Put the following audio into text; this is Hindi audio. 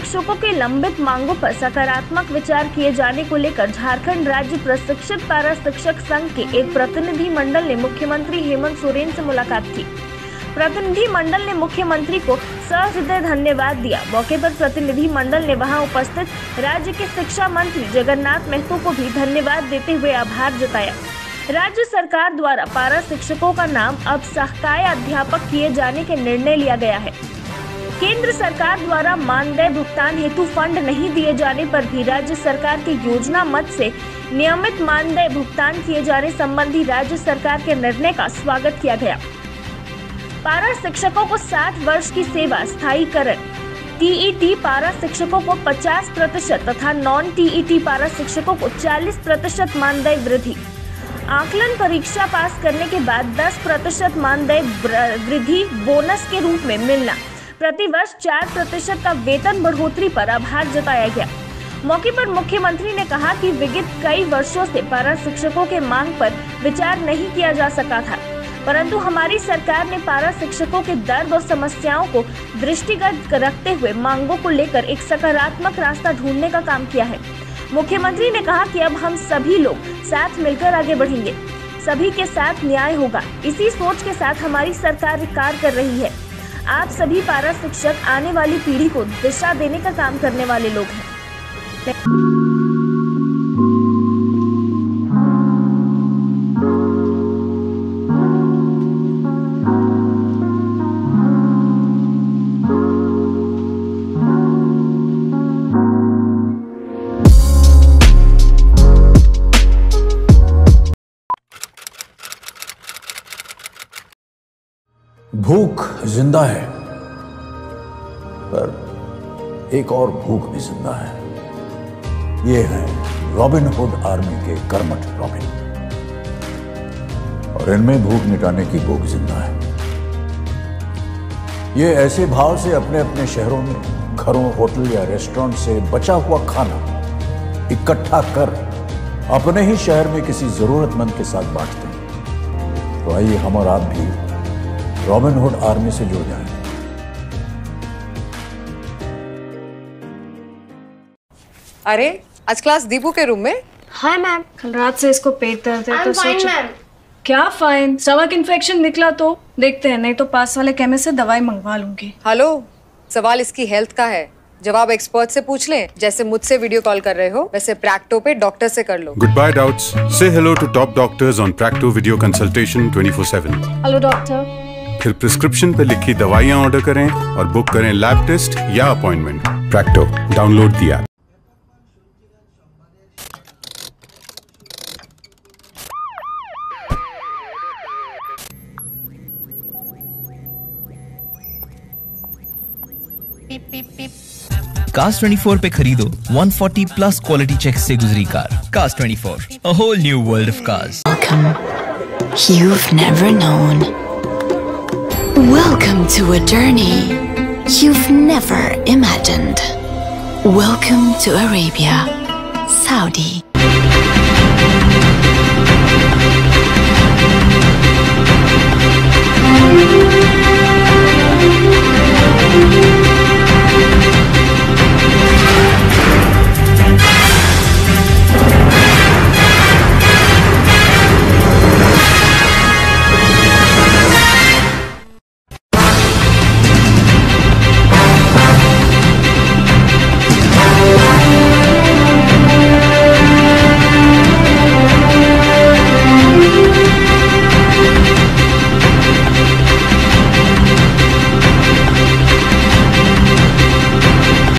शिक्षकों की लंबित मांगों पर सकारात्मक विचार किए जाने को लेकर झारखंड राज्य प्रशिक्षित पारा शिक्षक संघ के एक प्रतिनिधि मंडल ने मुख्यमंत्री हेमंत सोरेन से मुलाकात की। प्रतिनिधि मंडल ने मुख्यमंत्री को सहृदय धन्यवाद दिया। मौके पर प्रतिनिधि मंडल ने वहां उपस्थित राज्य के शिक्षा मंत्री जगन्नाथ महतो को भी धन्यवाद देते हुए आभार जताया। राज्य सरकार द्वारा पारा शिक्षकों का नाम अब सहायक अध्यापक किए जाने के निर्णय लिया गया है। केंद्र सरकार द्वारा मानदेय भुगतान हेतु फंड नहीं दिए जाने पर भी राज्य सरकार के योजना मत से नियमित मानदेय भुगतान किए जाने संबंधी राज्य सरकार के निर्णय का स्वागत किया गया। पारा शिक्षकों को 60 वर्ष की सेवा स्थायीकरण, टीईटी पारा शिक्षकों को 50% तथा नॉन टीईटी पारा शिक्षकों को 40% मानदेय वृद्धि, आकलन परीक्षा पास करने के बाद 10% मानदेय वृद्धि बोनस के रूप में मिलना, प्रति वर्ष 4% का वेतन बढ़ोतरी पर आभार जताया गया। मौके पर मुख्यमंत्री ने कहा कि विगत कई वर्षों से पारा शिक्षकों के मांग पर विचार नहीं किया जा सका था, परंतु हमारी सरकार ने पारा शिक्षकों के दर्द और समस्याओं को दृष्टिगत रखते हुए मांगों को लेकर एक सकारात्मक रास्ता ढूंढने का काम किया है। मुख्यमंत्री ने कहा कि अब हम सभी लोग साथ मिलकर आगे बढ़ेंगे, सभी के साथ न्याय होगा। इसी सोच के साथ हमारी सरकार कार्य कर रही है। आप सभी पारा शिक्षक आने वाली पीढ़ी को दिशा देने का काम करने वाले लोग हैं। भूख जिंदा है, पर एक और भूख भी जिंदा है। ये है रॉबिन हुड आर्मी के कर्मठ रॉबिन, और इनमें भूख मिटाने की भूख जिंदा है। ये ऐसे भाव से अपने अपने शहरों में घरों, होटल या रेस्टोरेंट से बचा हुआ खाना इकट्ठा कर अपने ही शहर में किसी जरूरतमंद के साथ बांटते हैं। तो आइए हम और आप भी रॉबिन हुड आर्मी से जुड़ जाएं। अरे आज क्लास दीपू के रूम में? हाँ मैम, कल रात से इसको पेट दर्द है तो सोचा। क्या फाइन? स्टमक इन्फेक्शन निकला तो देखते हैं, नहीं तो पास वाले केमिस्ट से दवाई मंगवा लूंगी। हेलो, सवाल इसकी हेल्थ का है, जवाब एक्सपर्ट से पूछ लें। जैसे मुझसे वीडियो कॉल कर रहे हो वैसे प्रैक्टो पे डॉक्टर से कर लो। गुड बाय डाउट्स, से hello to top doctors on Practo video consultation 24/7। Hello doctor. फिर प्रिस्क्रिप्शन पे लिखी दवाइयाँ ऑर्डर करें और बुक करें लैब टेस्ट या appointment. Practo, download the app. Cars 24 पे खरीदो 140+ क्वालिटी चेक से गुजरी car. Cars 24, a whole new world of cars. Welcome. You've never known. Welcome to a journey you've never imagined. Welcome to Arabia, Saudi.